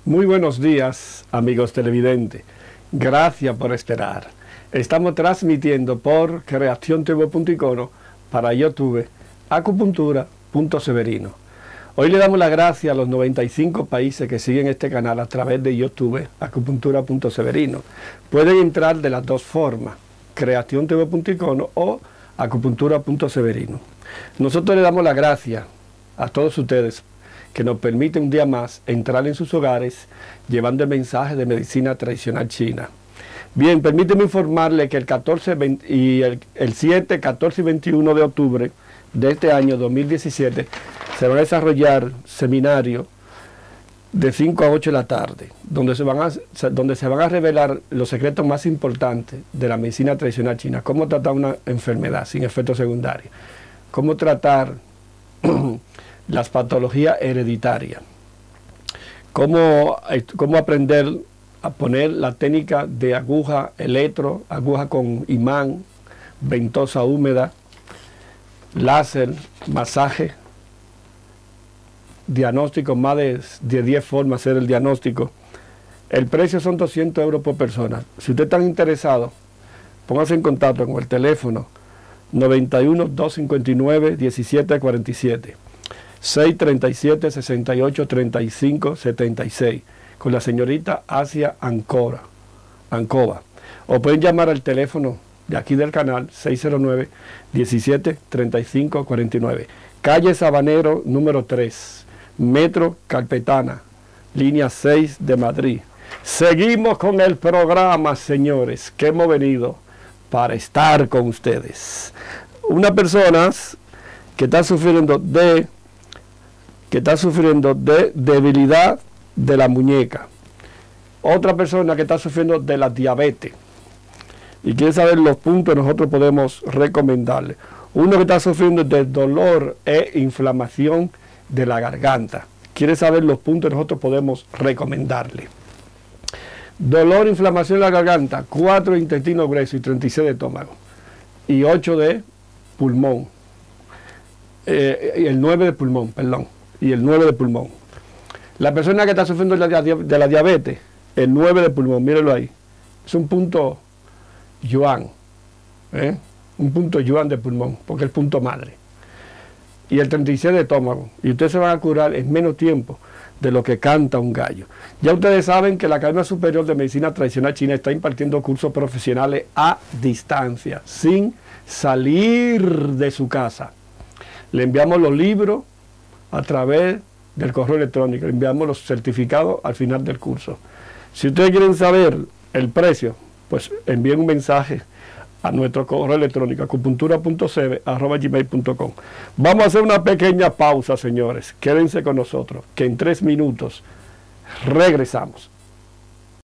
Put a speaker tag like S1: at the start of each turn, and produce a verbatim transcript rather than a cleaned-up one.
S1: Muy buenos días, amigos televidentes. Gracias por esperar. Estamos transmitiendo por creación t v punto icono para YouTube, acupuntura punto severino. Hoy le damos las gracias a los noventa y cinco países que siguen este canal a través de YouTube, acupuntura punto severino. Pueden entrar de las dos formas, creación t v punto icono o acupuntura punto severino. Nosotros le damos las gracias a todos ustedes que nos permiten un día más entrar en sus hogares llevando el mensaje de medicina tradicional china. Bien, permíteme informarle que el, catorce, veinte y el, el siete, catorce y veintiuno de octubre de este año dos mil diecisiete se va a desarrollar seminario de cinco a ocho de la tarde, donde se, van a, donde se van a revelar los secretos más importantes de la medicina tradicional china, cómo tratar una enfermedad sin efectos secundarios, cómo tratar las patologías hereditarias, cómo, cómo aprender a poner la técnica de aguja electro, aguja con imán, ventosa húmeda, láser, masaje, diagnóstico, más de, de diez formas de hacer el diagnóstico. El precio son doscientos euros por persona. Si usted está interesado, póngase en contacto con el teléfono noventa y uno, doscientos cincuenta y nueve, diecisiete cuarenta y siete. seis treinta y siete, sesenta y ocho, treinta y cinco, setenta y seis, con la señorita Asia Ancora, Ancova. O pueden llamar al teléfono de aquí del canal, seis cero nueve, diecisiete, treinta y cinco, cuarenta y nueve. Calle Sabanero, número tres, Metro Carpetana, línea seis de Madrid. Seguimos con el programa, señores, que hemos venido para estar con ustedes. Una persona que está sufriendo de que está sufriendo de debilidad de la muñeca. Otra persona que está sufriendo de la diabetes y quiere saber los puntos que nosotros podemos recomendarle. Uno que está sufriendo de dolor e inflamación de la garganta. Quiere saber los puntos que nosotros podemos recomendarle. Dolor, inflamación de la garganta, cuatro de intestino grueso y treinta y seis de estómago. Y ocho de pulmón. Eh, el nueve de pulmón, perdón. Y el nueve de pulmón. La persona que está sufriendo de la, de la diabetes, el nueve de pulmón, mírenlo ahí. Es un punto yuan. ¿eh? Un punto yuan de pulmón, porque es el punto madre. Y el treinta y seis de estómago. Y ustedes se van a curar en menos tiempo de lo que canta un gallo. Ya ustedes saben que la Academia Superior de Medicina Tradicional China está impartiendo cursos profesionales a distancia, sin salir de su casa. Le enviamos los libros a través del correo electrónico, le enviamos los certificados al final del curso. Si ustedes quieren saber el precio, pues envíen un mensaje a nuestro correo electrónico, acupuntura punto seve arroba gmail punto com. Vamos a hacer una pequeña pausa, señores. Quédense con nosotros, que en tres minutos regresamos.